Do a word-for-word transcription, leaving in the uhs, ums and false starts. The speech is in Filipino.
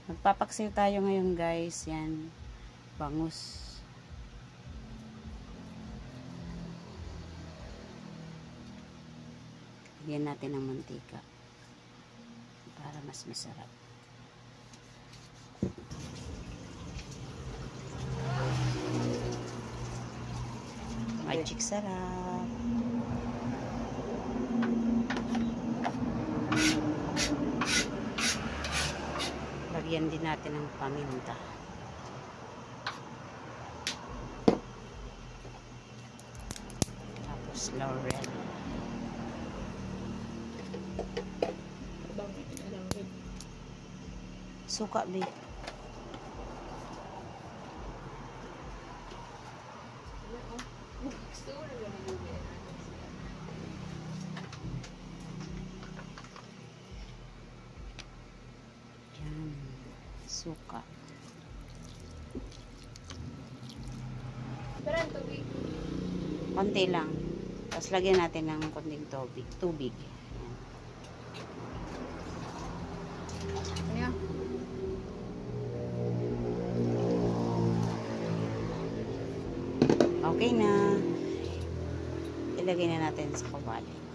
Magpapaksiw tayo ngayon guys. Yan. Bangus. Lagyan natin ng mantika. Para mas masarap. Magic sarap. Lagyan din natin ng paminta. Tapos laurel. Suka ba? Yan. Suka. Parang tubig. Konti lang. Tapos lagyan natin ng konting tubig. Tubig. Ano? Okay na. Ilagay na natin sa kawali.